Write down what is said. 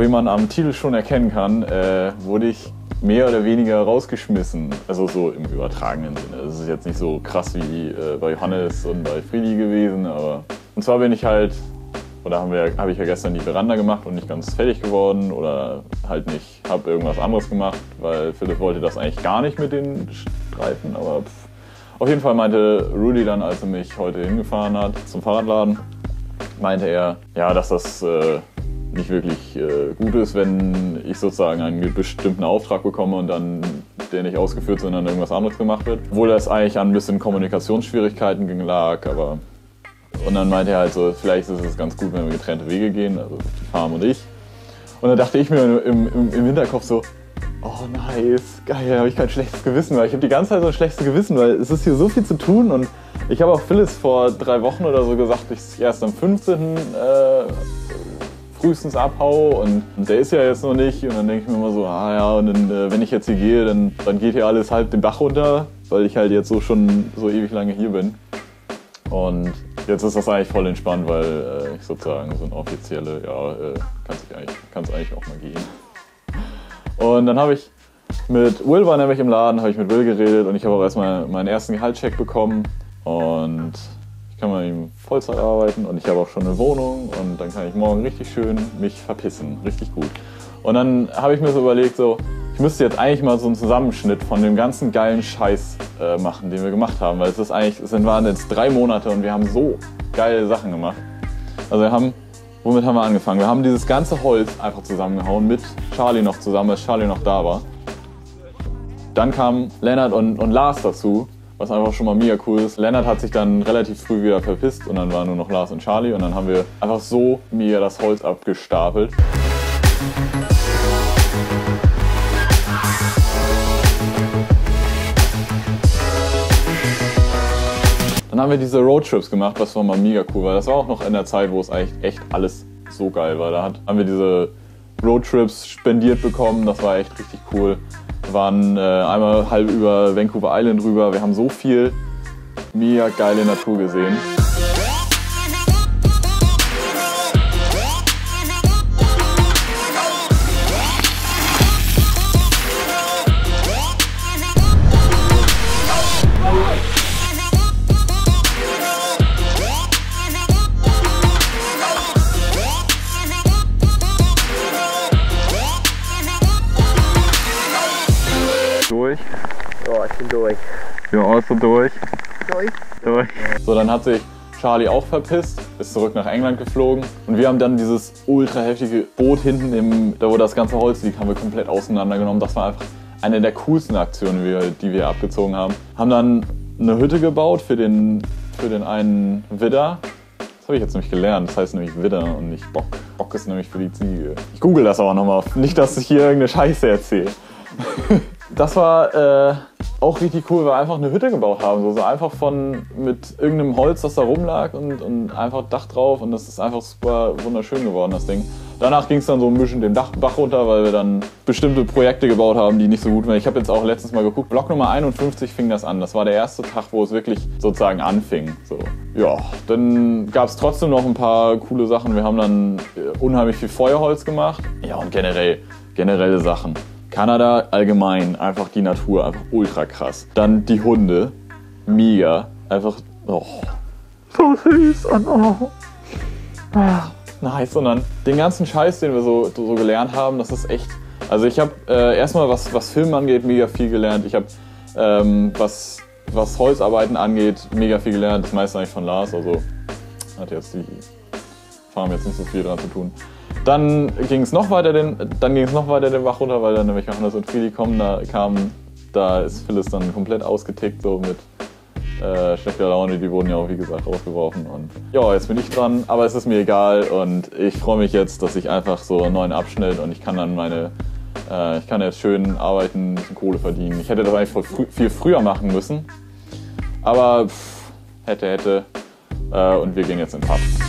man am Titel schon erkennen kann, wurde ich mehr oder weniger rausgeschmissen. Also so im übertragenen Sinne. Das ist jetzt nicht so krass wie bei Johannes und bei Friedi gewesen, aber... Und zwar bin ich halt, oder habe ich ja gestern die Veranda gemacht und nicht ganz fertig geworden oder halt nicht, habe irgendwas anderes gemacht, weil Philipp wollte das eigentlich gar nicht mit den Streifen, aber auf jeden Fall meinte Rudi dann, als er mich heute hingefahren hat zum Fahrradladen, meinte er, ja, dass das nicht wirklich gut ist, wenn ich sozusagen einen bestimmten Auftrag bekomme und dann der nicht ausgeführt, sondern irgendwas anderes gemacht wird. Obwohl das eigentlich an ein bisschen Kommunikationsschwierigkeiten lag, aber... Und dann meinte er halt so, vielleicht ist es ganz gut, wenn wir getrennte Wege gehen, also die Farm und ich. Und dann dachte ich mir im Hinterkopf so, oh nice, geil, da habe ich kein schlechtes Gewissen, weil ich habe die ganze Zeit so ein schlechtes Gewissen, weil es ist hier so viel zu tun und ich habe auch Phyllis vor 3 Wochen oder so gesagt, ich erst am 15. Frühestens abhau und der ist ja jetzt noch nicht und dann denke ich mir immer so, ah ja, und dann, wenn ich jetzt hier gehe, dann geht hier alles halb den Bach runter, weil ich halt jetzt so schon so ewig lange hier bin. Und jetzt ist das eigentlich voll entspannt, weil ich sozusagen so ein offizielle, ja, kann's eigentlich auch mal gehen. Und dann habe ich mit Will, war nämlich im Laden, habe ich mit Will geredet und ich habe auch erstmal meinen ersten Gehaltscheck bekommen und ich kann mal ihm Vollzeit arbeiten und ich habe auch schon eine Wohnung und dann kann ich morgen richtig schön mich verpissen, richtig gut. Und dann habe ich mir so überlegt, so, ich müsste jetzt eigentlich mal so einen Zusammenschnitt von dem ganzen geilen Scheiß machen, den wir gemacht haben, weil waren jetzt 3 Monate und wir haben so geile Sachen gemacht. Also womit haben wir angefangen? Wir haben dieses ganze Holz einfach zusammengehauen, mit Charlie noch zusammen, als Charlie noch da war. Dann kamen Lennart und Lars dazu, was einfach schon mal mega cool ist. Lennart hat sich dann relativ früh wieder verpisst und dann waren nur noch Lars und Charlie und dann haben wir einfach so mega das Holz abgestapelt. Dann haben wir diese Roadtrips gemacht, was war mal mega cool, weil das war auch noch in der Zeit, wo es eigentlich echt alles so geil war. Da haben wir diese Roadtrips spendiert bekommen, das war echt richtig cool. Wir waren einmal halb über Vancouver Island rüber, wir haben so viel mega geile Natur gesehen. Durch? Ja, ich bin durch. Ja, also durch. Durch? So, dann hat sich Charlie auch verpisst, ist zurück nach England geflogen und wir haben dann dieses ultra heftige Boot hinten, da wo das ganze Holz liegt, haben wir komplett auseinandergenommen. Das war einfach eine der coolsten Aktionen, die wir abgezogen haben. Haben dann eine Hütte gebaut für den einen Widder. Das habe ich jetzt nämlich gelernt, das heißt nämlich Widder und nicht Bock. Bock ist nämlich für die Ziege. Ich google das aber nochmal, nicht, dass ich hier irgendeine Scheiße erzähle. Das war auch richtig cool, weil wir einfach eine Hütte gebaut haben. So einfach mit irgendeinem Holz, das da rumlag und einfach Dach drauf und das ist einfach super wunderschön geworden, das Ding. Danach ging es dann so ein bisschen den Bach runter, weil wir dann bestimmte Projekte gebaut haben, die nicht so gut waren. Ich habe jetzt auch letztens mal geguckt, Block Nummer 51 fing das an. Das war der erste Tag, wo es wirklich sozusagen anfing. So. Ja, dann gab es trotzdem noch ein paar coole Sachen. Wir haben dann unheimlich viel Feuerholz gemacht. Ja, und generelle Sachen. Kanada allgemein, einfach die Natur, einfach ultra krass. Dann die Hunde, mega, einfach, oh, so süß und oh, nice. Und dann den ganzen Scheiß, den wir so gelernt haben, das ist echt, also ich habe erstmal, was Film angeht, mega viel gelernt. Ich habe, was Holzarbeiten angeht, mega viel gelernt, das meiste eigentlich von Lars, also hat jetzt die Farm jetzt nicht so viel dran zu tun. Dann ging es noch weiter den Bach runter, weil dann nämlich Johannes und Friedi da ist Phyllis dann komplett ausgetickt, so mit schlechter Laune, die wurden ja auch wie gesagt rausgeworfen und ja, jetzt bin ich dran, aber es ist mir egal und ich freue mich jetzt, dass ich einfach so einen neuen Abschnitt und ich kann dann ich kann jetzt schön arbeiten, ein bisschen Kohle verdienen. Ich hätte das eigentlich viel früher machen müssen, aber hätte und wir gehen jetzt in den Pub.